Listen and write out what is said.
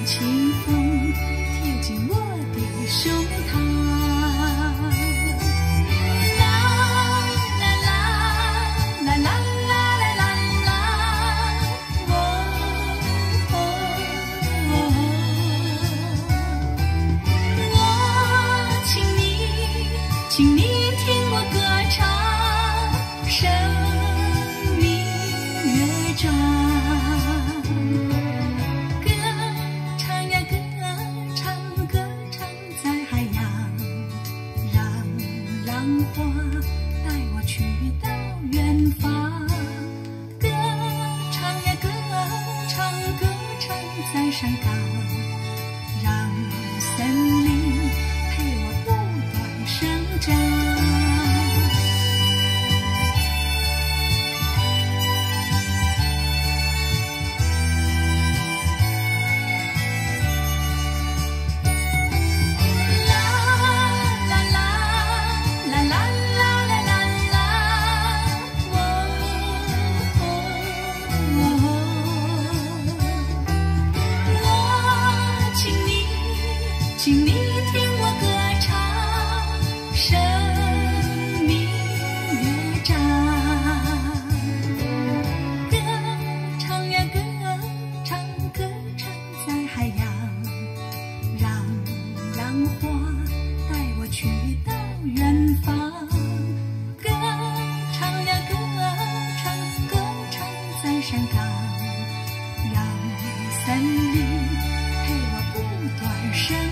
起风，贴近我的胸膛。请你听我歌唱，生命乐章，歌唱呀歌唱，歌唱在海洋，让浪花带我去到远方。歌唱呀歌唱，歌唱在山岗，让森林陪我不断生长。请你听我歌唱，生命乐章，歌唱呀歌唱，歌唱在海洋，让浪花带我去到远方。歌唱呀歌唱，歌唱在山岗，让森林陪我不断生